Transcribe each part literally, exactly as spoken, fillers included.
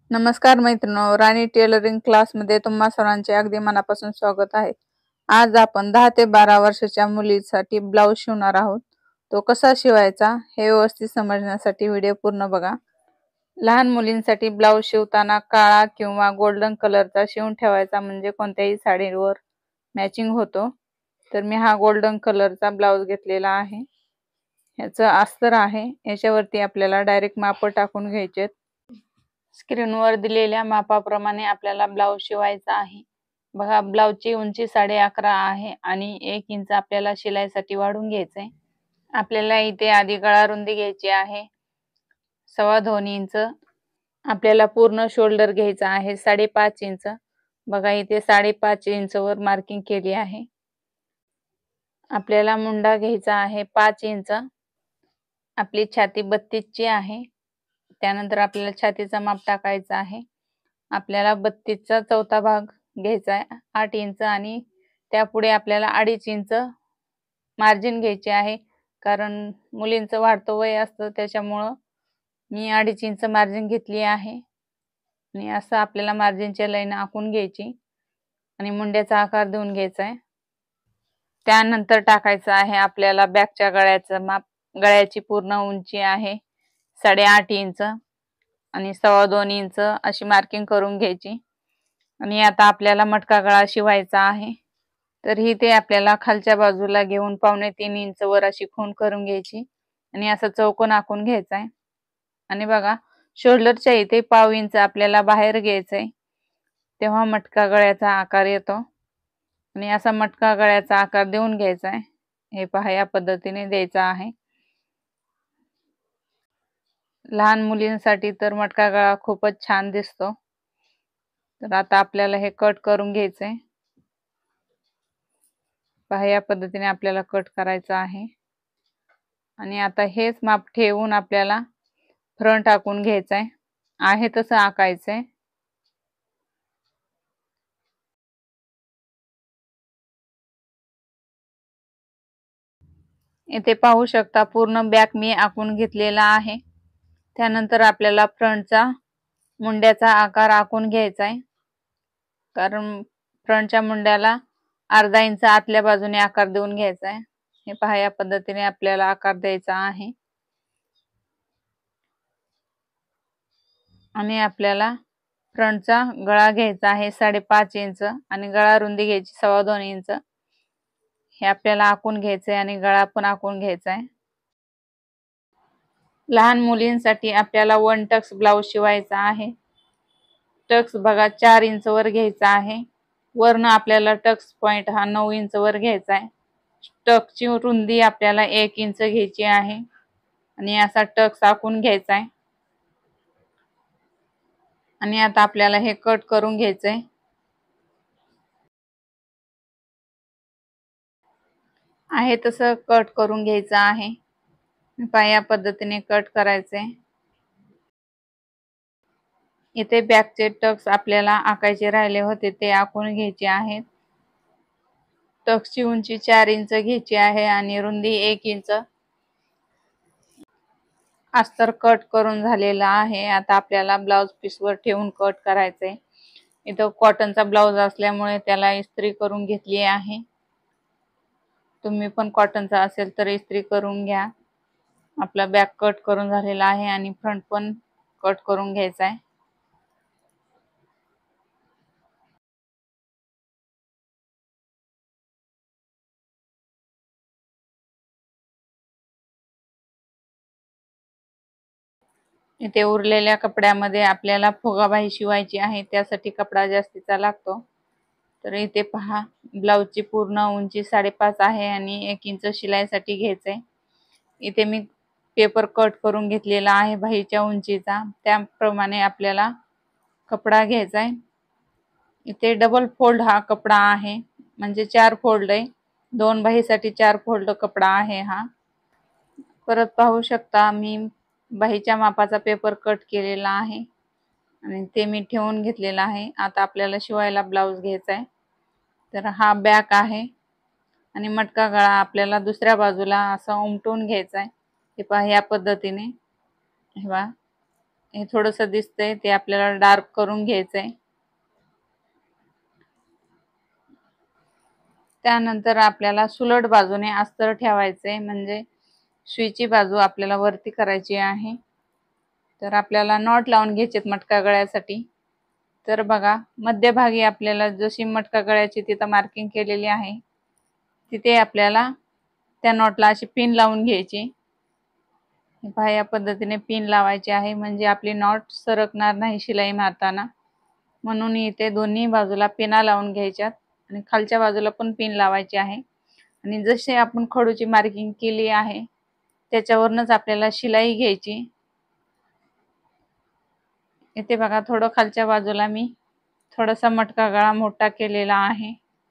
नमस्कार मैत्रिणींनो, राणी टेलरिंग क्लासमध्ये तुम्हा सर्वांचे अगदी मनापासून स्वागत आहे। आज आपण दहा ते बारा वर्षाच्या मुलीसाठी ब्लाउज शिवणार आहोत। तो कसा शिवायचा हे व्यवस्थित समजण्यासाठी व्हिडिओ पूर्ण बघा। लहान मुलींसाठी ब्लाउज शिवताना काळा किंवा गोल्डन कलरचा शिवून ठेवायचा, म्हणजे कोणत्याही साडीवर मॅचिंग होतो। तर मी हा गोल्डन कलरचा ब्लाउज घेतलेला आहे। याचं अस्तर आहे, याच्यावरती आपल्याला डायरेक्ट माप टाकून घ्यायचे। स्क्रीनवर दिलेल्या मापाप्रमाणे आपल्याला ब्लाउज शिवायचा आहे। बघा, ब्लाउजची उंची साडे अकरा आहे आणि एक इंच आपल्याला शिलाईसाठी वाढवून घ्यायचंय। आपल्याला इथे आधी गळा रुंदी घ्यायची आहे सव्वा दोन इंच। आपल्याला पूर्ण शोल्डर घ्यायचा आहे साडेपाच इंच। बघा, इथे साडेपाच इंच वर मार्किंग केली आहे। आपल्याला मुंडा घ्यायचा आहे पाच इंच। आपली छाती बत्तीस ची आहे। त्यानंतर आपल्याला छातीचा माप टाकायचा आहे। आपल्याला बत्तीस चा चौथा भाग घ्यायचा आहे आठ इंच, आणि त्यापुढे आपल्याला अडीच इंच मार्जिन घ्यायचे आहे, कारण मुलींचं वाढतं वय असतं, त्याच्यामुळं मी अडीच इंच मार्जिन घेतली आहे। आणि असं आपल्याला मार्जिनची लाईन आखून घ्यायची आणि मुंड्याचा आकार देऊन घ्यायचा आहे। त्यानंतर टाकायचं आहे आपल्याला बॅकच्या गळ्याचं माप। गळ्याची पूर्ण उंची आहे साडेआठ इंच आणि सव्वा दोन इंच अशी मार्किंग करून घ्यायची। आणि आता आपल्याला मटका गळा शिवायचा आहे। तर ही ते आपल्याला खालच्या बाजूला घेऊन पावणे तीन इंच वर अशी खूण करून घ्यायची आणि असं चौकोन आखून घ्यायचा आहे। आणि बघा, शोल्डरच्या इथे पाव इंच आपल्याला बाहेर घ्यायचंय, तेव्हा मटका गळ्याचा आकार येतो। आणि असा मटका गळ्याचा आकार देऊन घ्यायचा आहे। हे पहा, या पद्धतीने द्यायचा आहे। लहान मुलींसाठी तर मटका गळा खूपच छान दिसतो। तर आता आपल्याला हे कट करून घ्यायचंय। पहा, या पद्धतीने आपल्याला कट करायचं आहे। आणि आता हेच माप ठेवून आपल्याला फ्रंट आखून घ्यायचंय, आहे तसं आखायचंय। इथे पाहू शकता, पूर्ण बॅक मी आखून घेतलेला आहे। त्यानंतर आपल्याला फ्रंटचा मुंड्याचा आकार आखून घ्यायचा आहे, कारण फ्रंटच्या मुंड्याला अर्धा इंच आतल्या बाजूने आकार देऊन घ्यायचा आहे। हे पहा, या पद्धतीने आपल्याला आकार द्यायचा आहे। आणि आपल्याला फ्रंटचा गळा घ्यायचा आहे साडेपाच इंच आणि गळा रुंदी घ्यायची सव्वा दोन इंच। हे आपल्याला आखून घ्यायचंय आणि गळा पण आखून घ्यायचा आहे। लहान मुलींसाठी आपल्याला वन टक्स ब्लाउज शिवायचा आहे। टक्स बघा, चार इंच वर घ्यायचा आहे। वरन आपल्याला टक्स पॉइंट हा नऊ इंच वर घ्यायचा आहे। टक्सची रुंदी आपल्याला एक इंच घ्यायची आहे आणि असा टक्स आखून घ्यायचा आहे। आणि आता आपल्याला हे कट करून घ्यायचंय। आहे तसं कट करून घ्यायचं आहे। या पद्धतीने कट करायचे। इथे बॅकचे टक्स आपल्याला आखायचे राहिले होते, ते आखून घ्यायचे आहेत। टक्सची उंची चार इंच घ्यायची आहे आणि रुंदी एक इंच। अस्तर कट करून झालेला आहे। आता आपल्याला ब्लाउज पीसवर ठेवून कट करायचंय। इथं कॉटनचा ब्लाउज असल्यामुळे त्याला इस्त्री करून घेतली आहे। तुम्ही पण कॉटनचा असेल तर इस्त्री करून घ्या। आपला बॅक कट करून झालेला आहे आणि फ्रंट पण कट करून घ्यायचा आहे। इथे उरलेल्या कपड्यामध्ये आपल्याला फुगाबाई शिवायची आहे, त्यासाठी कपडा जास्तीचा लागतो। तर इथे पहा, ब्लाउजची पूर्ण उंची साडेपाच आहे आणि एक इंच शिलाईसाठी घ्यायचंय। इथे मी पेपर कट करून घेतलेला आहे बाहीच्या उंचीचा, त्याप्रमाणे आपल्याला कपडा घ्यायचा आहे। इथे डबल फोल्ड हा कपडा आहे, म्हणजे चार फोल्ड आहे। दोन बाहीसाठी चार फोल्ड कपडा आहे हा। परत पाहू शकता, मी बाहीच्या मापाचा पेपर कट केलेला आहे आणि ते मी ठेवून घेतलेला आहे। आता आपल्याला शिवायला ब्लाउज घ्यायचा आहे। तर हा बॅक आहे आणि मटका गळा आपल्याला दुसऱ्या बाजूला असा उमटून घ्यायचा आहे। हे पहा, या पद्धतीने हे पहा, हे थोडंसं दिसतंय ते आपल्याला डार्क करून घ्यायचंय. त्यानंतर आपल्याला सुलट बाजूने अस्तर ठेवायचंय, म्हणजे सुईची बाजू आपल्याला वरती करायची आहे. तर आपल्याला नॉट लावून घ्यायचे मटका गळ्यासाठी. तर बघा, मध्यभागी आपल्याला जशी मटका गळ्याची तिथं मार्किंग केलेली आहे तिथे आपल्याला त्या नॉटला अशी पिन लावून घ्यायची. पहा, या पद्धतीने पिन लावायची आहे, म्हणजे आपली नॉट सरकणार नाही शिलाई मारताना. म्हणून इथे दोन्ही बाजूला पिना लावून घ्यायच्यात आणि खालच्या बाजूला पण पिन लावायची आहे. आणि जसे आपण खडूची मार्किंग केली आहे त्याच्यावरनच आपल्याला शिलाई घ्यायची. इथे बघा, थोडं खालच्या बाजूला मी थोडासा मटका गळा मोठा केलेला आहे,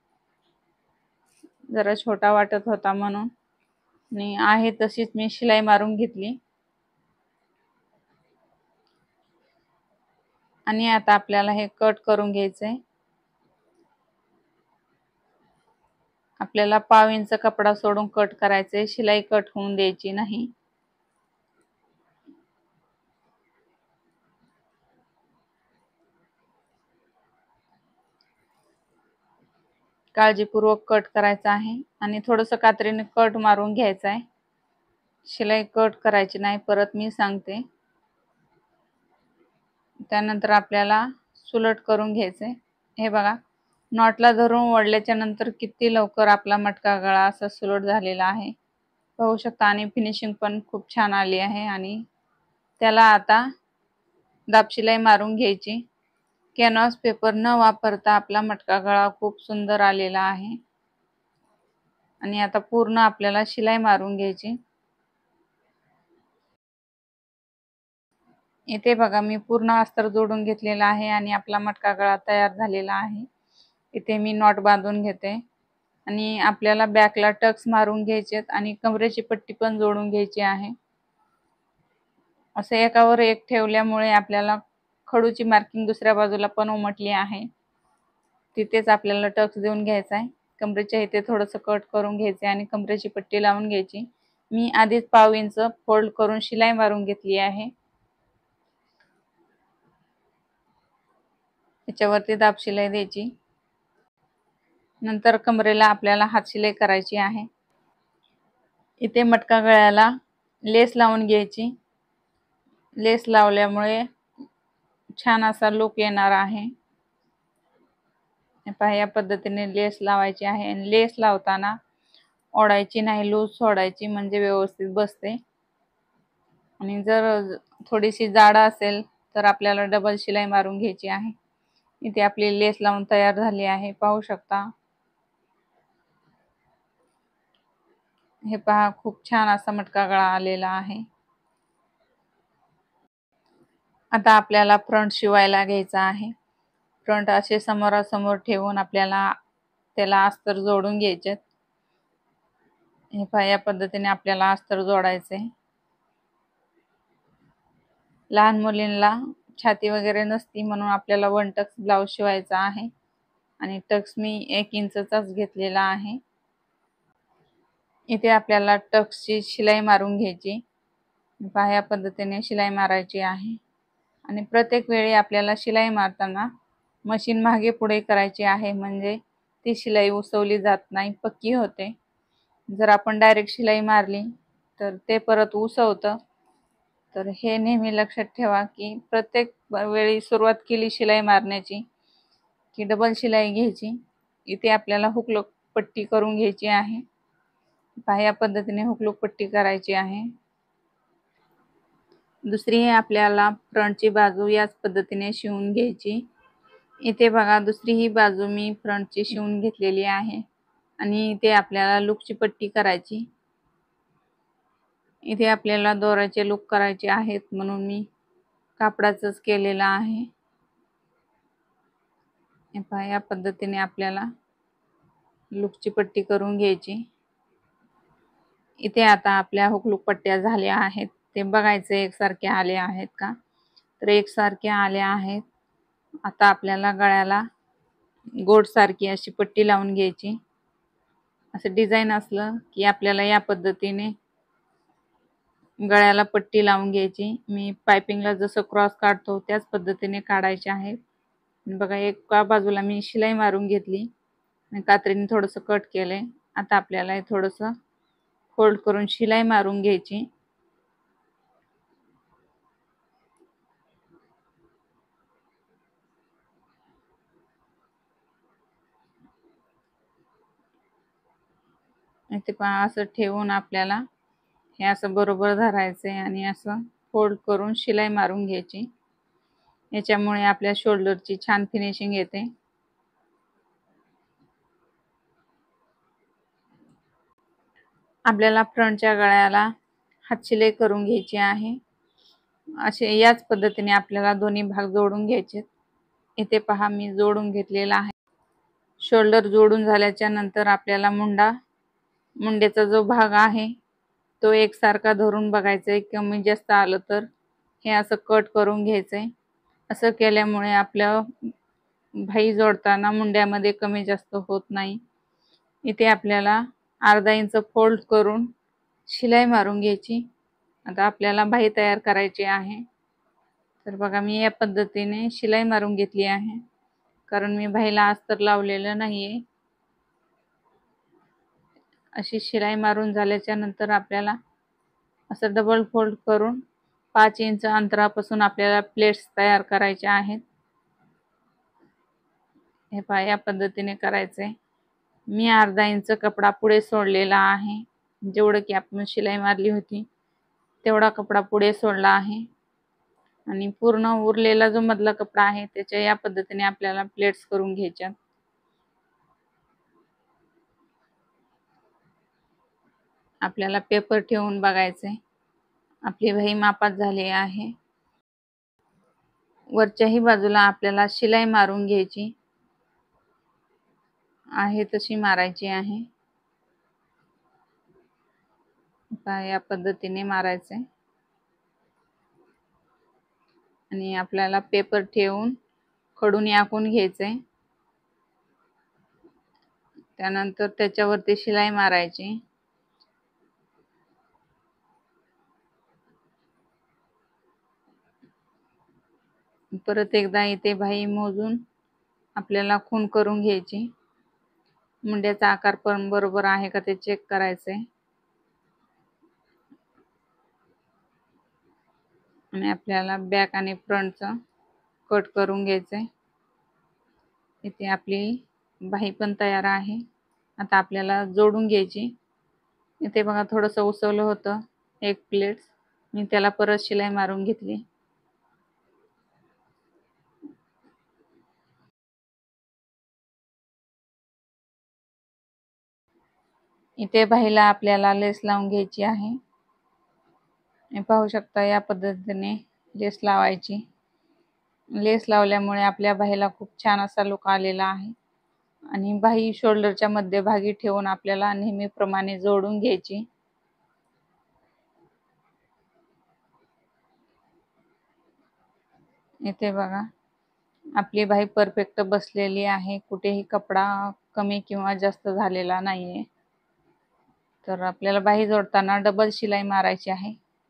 जरा छोटा वाटत होता म्हणून, आणि आहे तशीच मी शिलाई मारून घेतली. आणि आता आपल्याला हे कट करून घ्यायचंय. आपल्याला पाव इंच कपडा सोडून कट करायचंय, शिलाई कट होऊन द्यायची नाही. काळजीपूर्वक कट करायचा आहे आणि थोडंसं कात्रीने कट मारून घ्यायचा आहे. शिलाई कट करायची नाही, परत मी सांगते. त्यानंतर आपल्याला सुलट करून घ्यायचे. हे बघा, नॉटला धरून ओढल्याच्या नंतर किती लवकर आपला मटका गळा असा सुलट झालेला आहे, पाहू शकता. आणि फिनिशिंग पण खूप छान आली आहे. आणि त्याला आता दाबशिलाई मारून घ्यायची. कॅनव्हास पेपर न वापरता आपला मटका गळा खूप सुंदर आलेला आहे. आणि आता पूर्ण आपल्याला शिलाई मारून घ्यायची. इथे बघा, मी पूर्ण अस्तर जोडून घेतलेला आहे आणि आपला मटका गळा तयार झालेला आहे. इथे मी नॉट बांधून घेते आणि आपल्याला बॅकला टक्स मारून घ्यायचेत आणि कमरेची पट्टी पण जोडून घ्यायची आहे. असं एकावर एक ठेवल्यामुळे आपल्याला खडूची मार्किंग दुसऱ्या बाजूला पण उमटली आहे, तिथेच आपल्याला टक्स देऊन घ्यायचा आहे. कमरेच्या इथे थोडंसं कट करून घ्यायचे आणि कमरेची पट्टी लावून घ्यायची. मी आधीच पाव इंच फोल्ड करून शिलाई मारून घेतली आहे. त्याच्यावरती दाब शिलाई द्यायची. नंतर कमरेला आपल्याला हात शिलाई करायची आहे. इथे मटका गळ्याला लेस लावून घ्यायची. लेस लावल्यामुळे छान असा लुक येणार आहे. पहा, या पद्धतीने लेस लावायची आहे. आणि लेस लावताना ओढायची नाही, लूज सोडायची, म्हणजे व्यवस्थित बसते. आणि जर थोडीशी जाड असेल तर आपल्याला डबल शिलाई मारून घ्यायची आहे. इथे आपली लेस लावून तयार झाली आहे, पाहू शकता. हे पहा, खूप छान असा मटका गळा आलेला आहे. आता आपल्याला फ्रंट शिवायला घ्यायचा आहे. फ्रंट असे समोरासमोर ठेवून आपल्याला त्याला अस्तर जोडून घ्यायचे. हे पहा, या पद्धतीने आपल्याला अस्तर जोडायचे. लहान मुलींना छाती वगैरे नसती म्हणून आपल्याला वन टक्स ब्लाउज शिवायचा आहे. आणि टक्स मी एक इंचचाच घेतलेला आहे. इथे आपल्याला टक्सची शिलाई मारून घ्यायची. पहा, या पद्धतीने शिलाई मारायची आहे. आणि प्रत्येक वेळी आपल्याला शिलाई मारताना मशीन मागे पुढे करायची आहे, म्हणजे ती शिलाई उसवली जात नाही, पक्की होते. जर आपण डायरेक्ट शिलाई मारली तर ते परत उसवतं. तर हे नेहमी लक्षात ठेवा की प्रत्येक वेळी सुरुवात केली शिलाई मारण्याची की डबल शिलाई घ्यायची. इथे आपल्याला हुकलूक पट्टी करून घ्यायची आहे. पहा, या पद्धतीने हुकलूक पट्टी करायची आहे. दुसरी आपल्याला फ्रंटची बाजू याच पद्धतीने शिवून घ्यायची. इथे बघा, दुसरी ही बाजू मी फ्रंटची शिवून घेतलेली आहे. आणि इथे आपल्याला लूकची पट्टी करायची. इथे आपल्याला दोऱ्याचे लूक करायचे आहेत, म्हणून मी कापडाचंच केलेलं आहे. हे पहा, या पद्धतीने आपल्याला लूकची पट्टी करून घ्यायची. इथे आता आपल्या हुकलूक पट्ट्या झाल्या आहेत, ते बघायचे एकसारखे आले आहेत का. तर एकसारखे आले आहेत. आता आपल्याला गळ्याला गोड सारखी अशी पट्टी लावून घ्यायची. असं डिझाईन असलं की आपल्याला या पद्धतीने गळ्याला पट्टी लावून घ्यायची. मी पायपिंगला जसं क्रॉस काढतो त्याच पद्धतीने काढायचे आहे. बघा एका बाजूला मी शिलाई मारून घेतली आणि कात्रीने थोडंसं कट केलंय. आता आपल्याला हे थोडंसं फोल्ड करून शिलाई मारून घ्यायची. इथे पहा असं ठेवून आपल्याला हे असं बरोबर धरायचंय आणि असं फोल्ड करून शिलाई मारून घ्यायची. याच्यामुळे आपल्या शोल्डरची छान फिनिशिंग येते. आपल्याला फ्रंटच्या गळ्याला हातशिलाई करून घ्यायची आहे. असे याच पद्धतीने आपल्याला दोन्ही भाग जोडून घ्यायचे. इथे पहा मी जोडून घेतलेला आहे. शोल्डर जोडून झाल्याच्या नंतर आपल्याला मुंडा मुंड्याचा जो भाग आहे तो एकसारखा धरून बघायचा. कमी जास्त आलं तर हे असं कट करून घ्यायचंय. असं केल्यामुळे आपलं भाई जोडताना मुंड्यामध्ये कमी जास्त होत नाही. इथे आपल्याला अर्धा इंच फोल्ड करून शिलाई मारून घ्यायची. आता आपल्याला भाई तयार करायची आहे. तर बघा मी या पद्धतीने शिलाई मारून घेतली आहे, कारण मी भाईला अस्तर लावलेलं नाहीये. अशी शिलाई मारून झाल्याच्या नंतर आपल्याला असं डबल फोल्ड करून पाच इंच अंतरापासून आपल्याला प्लेट्स तयार करायच्या आहेत. हे पहा या पद्धतीने करायचंय. मी अर्धा इंच कपडा पुढे सोडलेला आहे. जेवढं की आपण शिलाई मारली होती तेवढा कपडा पुढे सोडला आहे आणि पूर्ण उरलेला जो मधला कपडा आहे त्याच्या या पद्धतीने आपल्याला प्लेट्स करून घ्यायच्या. आपल्याला पेपर ठेवून बघायचे. आपली भाई मापात झाली आहे. वरच्याही बाजूला आपल्याला शिलाई मारून घ्यायची आहे, तशी मारायची आहे. या पद्धतीने मारायचे आणि आपल्याला पेपर ठेवून खडून आखून घ्यायचे. त्यानंतर त्याच्यावरती शिलाई मारायची. परत एकदा इथे भाई मोजून आपल्याला खून करून घ्यायची. मुंड्याचा आकार पण बरोबर आहे का ते चेक करायचे आणि आपल्याला बॅक आणि फ्रंटचा कट करून घ्यायचे. इथे आपली बाही पण तयार आहे. आता आपल्याला जोडून घ्यायची. इथे बघा थोडंसं उसवलं होतं एक प्लेट, मी त्याला परत शिलाई मारून घेतली. इथे बाहीला आपल्याला लेस लावून घ्यायची आहे. हे पाहू शकता या पद्धतीने लेस लावायची. लेस लावल्यामुळे आपल्या बाहीला खूप छान असा लुक आलेला आहे आणि बाही शोल्डरच्या मध्यभागी ठेवून आपल्याला नेहमीप्रमाणे जोडून घ्यायची. इथे बघा आपली बाही परफेक्ट बसलेली आहे. कुठेही कपडा कमी किंवा जास्त झालेला नाहीये. तर आपल्याला बाही जोडताना डबल शिलाई मारायची आहे.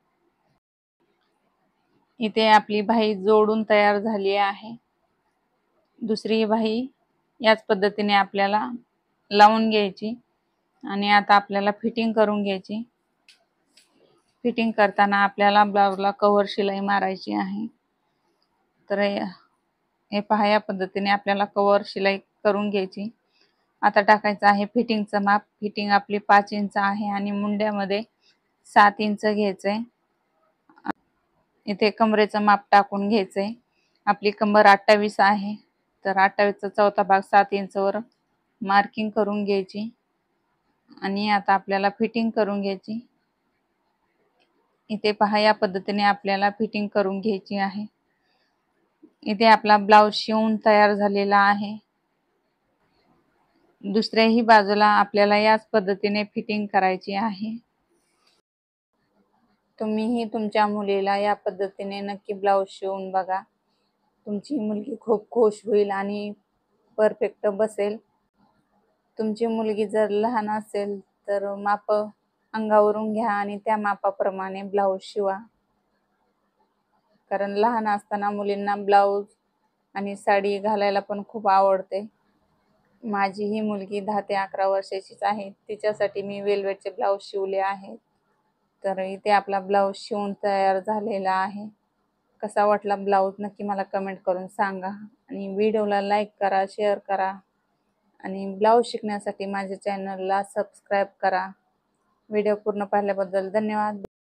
इथे आपली बाही जोडून तयार झाली आहे. दुसरी बाही याच पद्धतीने आपल्याला लावून घ्यायची आणि आता आपल्याला फिटिंग करून घ्यायची. फिटिंग करताना आपल्याला ब्लाउजला कव्हर शिलाई मारायची आहे. तर हे पहा या पद्धतीने आपल्याला कव्हर शिलाई करून घ्यायची. आता टाकायचं आहे फिटिंगचं माप. फिटिंग आपली पाच इंच आहे आणि मुंड्यामध्ये सात इंच घ्यायचंय. इथे कमरेचं माप टाकून घ्यायचंय. आपली कंबर अठ्ठावीस आहे, तर अठ्ठावीसचा चौथा भाग सात इंचवर मार्किंग करून घ्यायची आणि आता आपल्याला फिटिंग करून घ्यायची. इथे पहा या पद्धतीने आपल्याला फिटिंग करून घ्यायची आहे. इथे आपला ब्लाउज शिवून तयार झालेला आहे. दुसऱ्याही बाजूला आपल्याला याच पद्धतीने फिटिंग करायची आहे. तुम्हीही तुमच्या मुलीला या पद्धतीने नक्की ब्लाउज शिवून बघा. तुमची मुलगी खूप खुश होईल आणि परफेक्ट बसेल. तुमची मुलगी जर लहान असेल तर माप अंगावरून घ्या आणि त्या मापाप्रमाणे ब्लाऊज शिवा. कारण लहान असताना मुलींना ब्लाऊज आणि साडी घालायला पण खूप आवडते. माझी ही मुलगी दहा ते अकरा वर्षाचीच आहे. तिच्यासाठी मी वेल्वेटचे ब्लाऊज शिवले आहेत. तर इथे आपला ब्लाऊज शिवून तयार झालेला आहे. कसा वाटला ब्लाऊज नक्की मला कमेंट करून सांगा आणि व्हिडिओला लाईक करा, शेअर करा आणि ब्लाऊज शिकण्यासाठी माझ्या चॅनलला सबस्क्राईब करा. व्हिडिओ पूर्ण पाहिल्याबद्दल धन्यवाद.